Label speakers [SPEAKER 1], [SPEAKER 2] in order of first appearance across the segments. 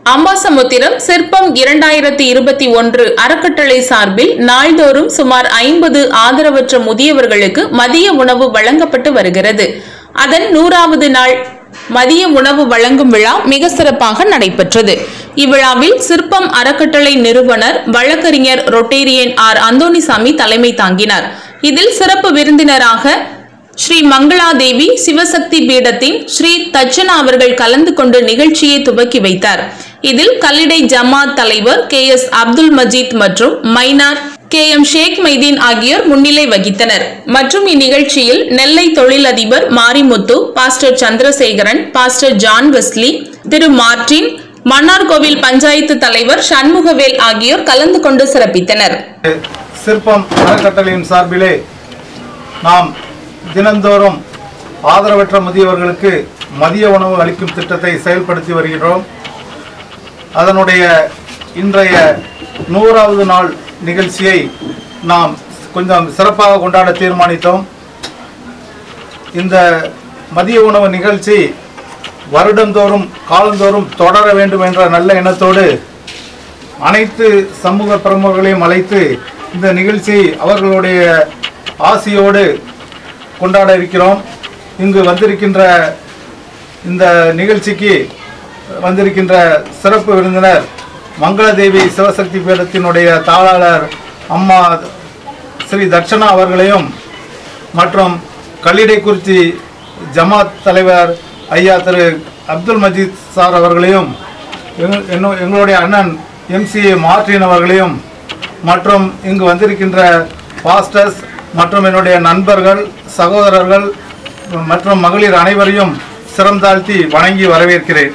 [SPEAKER 1] அம்பாசமுத்திரம் சிற்பம் 2021 அறக்கட்டளை சார்பில் நாள்தோறும் சுமார் 50 ஆதரவற்ற முதியவர்களுக்கு மதிய உணவு வழங்கப்பட்டு வருகிறது. அதன் 100வது நாள் மதிய உணவு வழங்கும் விழா மிக சிறப்பாக நடைபெற்றது. இவ்விழாவில் சிற்பம் அறக்கட்டளை நிறுவனர் வழக்கறிஞர் ரொட்டேரியன் ஆர் அந்தோணிசாமி தலைமை தாங்கினார். இதில் சிறப்பு விருந்தினராக ஸ்ரீ மங்களாதேவி சிவசக்தி பீடத்தின் ஸ்ரீ தச்சனா அவர்கள் கலந்து கொண்டு நிகழ்ச்சியை துவக்கி வைத்தார். இதில் கல்லிடை ஜமாத் தலைவர் KS அப்துல் மஜீத் மற்றும் மைனார் KM ஷேக் மைதீன் ஆகியோர் முன்னிலை வகித்தனர். மற்றும் இந்நிகழ்ச்சியில் நெல்லை தொழிலதிபர் Marimuthu, pastor Chandrasekaran, pastor John Wesley, Thiru Martin, Mannarkovil panchayat தலைவர் சண்முகவேல் ஆகியோர் கலந்து கொண்டு சிறப்பித்தனர்.
[SPEAKER 2] சிற்பம் அறக்கட்டளையின் சார்பிலே நாம் தினந்தோறும் ஆதரவற்ற முதியவர்களுக்கு மதிய உணவு அளிக்கும் திட்டத்தை செயல்படுத்தி வருகிறோம். அதனுடைய இன்றைய 100வது நாள் நிகழ்ச்சியை நாம் கொஞ்சம் சிறப்பாக கொண்டாட தீர்மானித்தோம். இந்த மதிய உணவு நிகழ்ச்சி வருடந்தோறும் காலந்தோறும் தொடர வேண்டும் என்ற நல்ல எண்ணத்தோடு அனைத்து சமூக பிரமுகர்களையும் அழைத்து இந்த நிகழ்ச்சி அவர்களுடைய ஆசியோடு கொண்டாட இருக்கிறோம். இங்கு வந்திருக்கின்ற இந்த நிகழ்ச்சிக்கு வந்திருக்கின்ற சிறப்பு விருந்தினர் மங்களாதேவி சிவசக்தி பீடத்தினுடைய தாளாளர் அம்மா ஸ்ரீ தட்சணா அவர்களையும் மற்றும் கல்லிடைக்குறிச்சி ஜமாத் தலைவர் ஐயா திரு அப்துல் மஜீத் சார் அவர்களையும் எங்களுடைய அண்ணன் MCA மார்டின் அவர்களையும் மற்றும் இங்கு வந்திருக்கின்ற பாஸ்டர்ஸ் மற்றும் என்னுடைய நண்பர்கள், சகோதரர்கள் மற்றும் மகளிர் அனைவரையும் சிரம் தாழ்த்தி வணங்கி வரவேற்கிறேன்.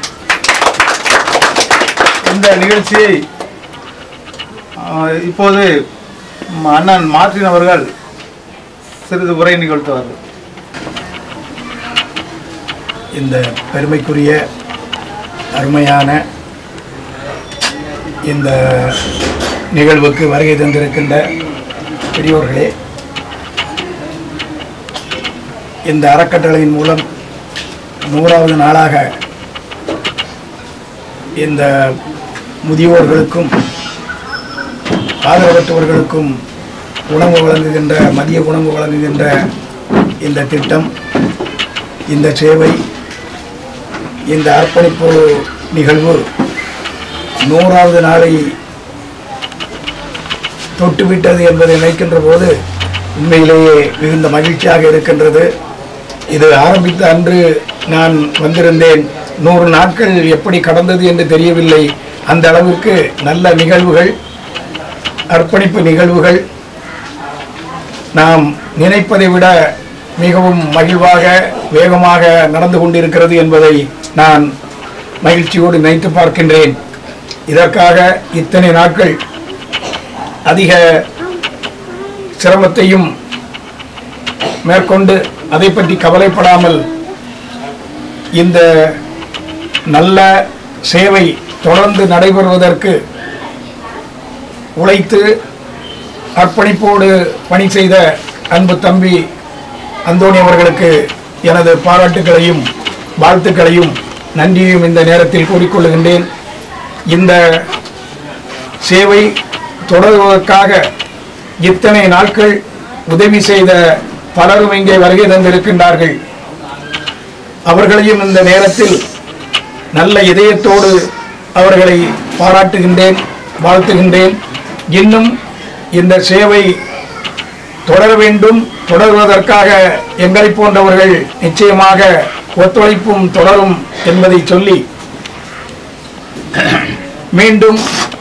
[SPEAKER 2] இந்த நிகழ்ச்சியை இப்போது அண்ணன் மார்டின் அவர்கள் சிறிது உரை நிகழ்த்துவார்கள்.
[SPEAKER 3] இந்த பெருமைக்குரிய அருமையான இந்த நிகழ்வுக்கு வருகை தந்திருக்கின்ற பெரியோர்களே, இந்த அறக்கட்டளையின் மூலம் 100வது நாளாக இந்த முதியோர்களுக்கும் ஆதரவற்றவர்களுக்கும் உணவு வழங்குகின்ற மதிய உணவு வழங்குகின்ற இந்த திட்டம், இந்த சேவை, இந்த அர்ப்பணிப்பு நிகழ்வு 100வது நாளை தொட்டுவிட்டது என்பதை நினைக்கின்ற போது உண்மையிலேயே மிகுந்த மகிழ்ச்சியாக இருக்கின்றது. இது ஆரம்பித்த அன்று நான் வந்திருந்தேன். 100 நாட்கள் எப்படி கடந்தது என்று தெரியவில்லை. அந்த அளவுக்கு நல்ல நிகழ்வுகள், அர்ப்பணிப்பு நிகழ்வுகள் நாம் நினைப்பதை விட மிகவும் மகிழ்வாக வேகமாக நடந்து கொண்டிருக்கிறது என்பதை நான் மகிழ்ச்சியோடு நினைத்து பார்க்கின்றேன். இதற்காக இத்தனை நாட்கள் அதிக சிரமத்தையும் மேற்கொண்டு அதை பற்றி கவலைப்படாமல் இந்த நல்ல சேவை தொடர்ந்து நடைபெறுவதற்கு உழைத்து அர்ப்பணிப்போடு பணி செய்த அன்பு தம்பி அந்தோணி அவர்களுக்கு எனது பாராட்டுகளையும் வாழ்த்துக்களையும் நன்றியையும் இந்த நேரத்தில் கூறிக்கொள்கின்றேன். இந்த சேவை தொடர்வதற்காக இத்தனை நாட்கள் உதவி செய்த பலரும் இங்கே வருகை தந்திருக்கின்றார்கள். அவர்களையும் இந்த நேரத்தில் நல்ல இதயத்தோடு அவர்களை பாராட்டுகின்றேன், வாழ்த்துகின்றேன். இன்னும் இந்த சேவை தொடர வேண்டும். தொடர்வதற்காக எங்களை போன்றவர்கள் நிச்சயமாக ஒத்துழைப்பும் தொடரும் என்பதை சொல்லி மீண்டும்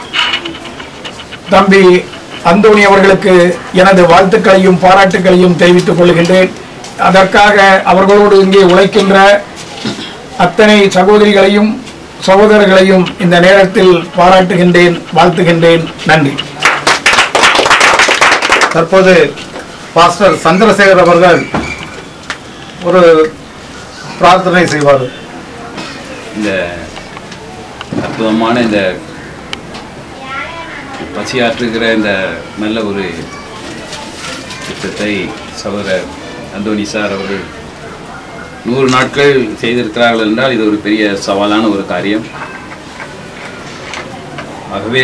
[SPEAKER 3] தம்பி அந்தோணி அவர்களுக்கு எனது வாழ்த்துக்களையும் பாராட்டுகளையும் தெரிவித்துக் கொள்கின்றேன். அதற்காக அவர்களோடு இங்கே உழைக்கின்ற அத்தனை சகோதரிகளையும் சகோதரர்களையும் இந்த நேரத்தில் பாராட்டுகின்றேன், வாழ்த்துகின்றேன். நன்றி.
[SPEAKER 2] தற்போது பாஸ்டர் சந்திரசேகர் அவர்கள் ஒரு பிரார்த்தனை செய்வார்.
[SPEAKER 4] இந்த அற்புதமான இந்த பசியாற்றுகிற இந்த நல்ல ஒரு திட்டத்தை சகோதரர் அந்தோணி சார் அவர்கள் 100 நாட்கள் செய்திருக்கிறார்கள் என்றால் இது ஒரு பெரிய சவாலான ஒரு காரியம். ஆகவே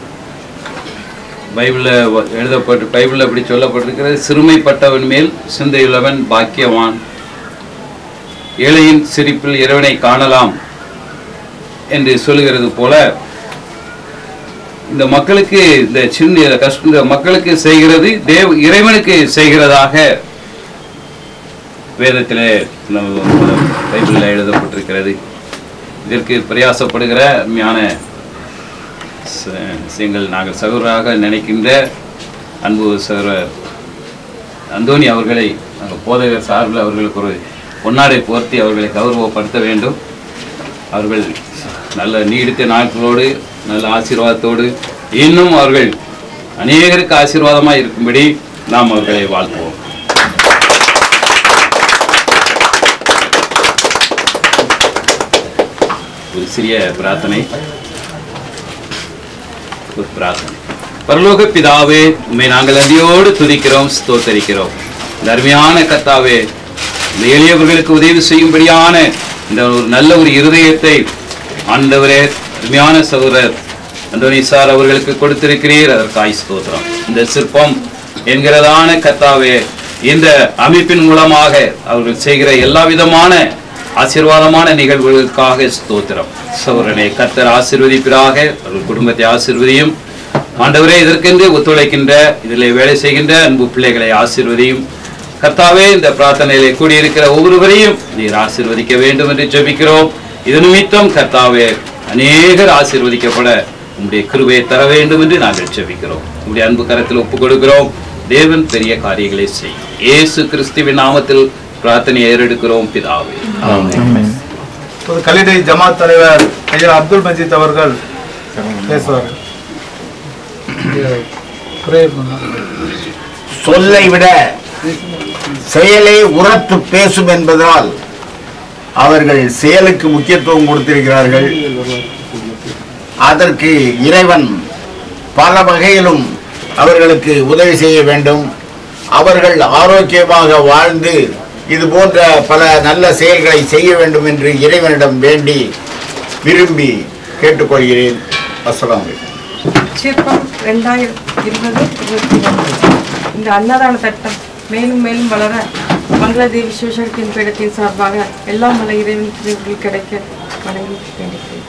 [SPEAKER 4] பைபிளில் அப்படி சொல்லப்பட்டிருக்கிறது, சிறுமைப்பட்டவன் மேல் சிந்தையுள்ளவன் பாக்கியவான், ஏழையின் சிரிப்பில் இறைவனை காணலாம் என்று சொல்லுகிறது போல, இந்த மக்களுக்கு இந்த சின்ன கஷ்டம் இந்த மக்களுக்கு செய்கிறது இறைவனுக்கு செய்கிறதாக வேதத்திலே பைபிளில் எழுதப்பட்டிருக்கிறது. இதற்கு பிரயாசப்படுகிற அருமையான நாங்கள் சகோதரராக நினைக்கின்ற அன்பு சகோதரர் அந்தோனி அவர்களை நாங்கள் போதகர் சார்பில் அவர்களுக்கு ஒரு பொன்னாடை போர்த்தி அவர்களை கௌரவப்படுத்த வேண்டும். அவர்கள் நல்ல நீடித்த நாட்களோடு நல்ல ஆசீர்வாதத்தோடு இன்னும் அவர்கள் அநேகருக்கு ஆசீர்வாதமாக இருக்கும்படி நாம் அவர்களை வாழ்த்துவோம். ஒரு சிறிய பிரார்த்தனை. பரலோக பிதாவே, உம்மை நாங்கள் நன்றியோடு துதிக்கிறோம், ஸ்தோத்தரிக்கிறோம். இந்த அருமையான கர்த்தாவே, இந்த எளியவர்களுக்கு உதவி செய்யும்படியான இந்த ஒரு நல்ல ஒரு இருதயத்தை ஆண்டவரே அருமையான சகோதரர் அந்தோனி சார் அவர்களுக்கு கொடுத்திருக்கிறீர், அதற்காய் ஸ்தோத்திரம். இந்த சிற்பம் என்கிறதான கர்த்தாவே, இந்த அமைப்பின் மூலமாக அவர்கள் செய்கிற எல்லா விதமான ஆசீர்வாதமான நிகழ்வுகளுக்காக ஸ்தோத்திரம். சகோதரனை கர்த்தர் ஆசீர்வதிப்பிறாக, அவர்கள் குடும்பத்தை ஆசீர்வதியும். ஆண்டவரே, இதற்கென்று ஒத்துழைக்கின்ற இதில் வேலை செய்கின்ற அன்பு பிள்ளைகளை ஆசீர்வதியும். கர்த்தாவே, இந்த பிரார்த்தனையிலே கூடியிருக்கிற ஒவ்வொருவரையும் நீர் ஆசீர்வதிக்க வேண்டும் என்று ஜெபிக்கிறோம். இது நிமித்தம் கர்த்தாவே, அநேகர் ஆசீர்வதிக்கப்பட உங்களுடைய கிருபையை தர வேண்டும் என்று நாங்கள் ஜெபிக்கிறோம். உங்களுடைய அன்பு கரத்தில் ஒப்புக் கொடுக்கிறோம். தேவன் பெரிய காரியங்களை செய்யும். இயேசு கிறிஸ்துவின் நாமத்தில் பிரார்த்தனை ஏறெடுக்கிறோம் பிதாவே. ஆமென்.
[SPEAKER 2] கலிடை ஜமாத் தலைவர் ஐயா அப்துல் மஜீத் அவர்கள் பேசுவார்கள்.
[SPEAKER 5] சொல்லை விட செயலை உரத்து பேசும் என்பதால் அவர்கள் செயலுக்கு முக்கியத்துவம் கொடுத்திருக்கிறார்கள். அதற்கு இறைவன் பல வகையிலும் அவர்களுக்கு உதவி செய்ய வேண்டும். அவர்கள் ஆரோக்கியமாக வாழ்ந்து இது போன்ற பல நல்ல செயல்களை செய்ய வேண்டும் என்று இறைவனிடம் வேண்டி விரும்பி கேட்டுக்கொள்கிறேன். அஸ்ஸலாமு அலைக்கும்.
[SPEAKER 6] சிற்பம் 2020-21 இந்த அன்னதான திட்டம் மேலும் மேலும் வளர பங்களாதேஷ் விஸ்வசக்தியின் பீடத்தின் சார்பாக எல்லா மலை இறைவன் கிடைக்க வணங்கி வேண்டுகிறேன்.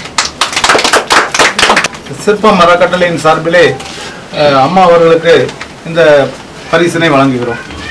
[SPEAKER 2] சிற்பம் அறக்கட்டளையின் சார்பிலே அம்மா அவர்களுக்கு இந்த பரிசினை வழங்குகிறோம்.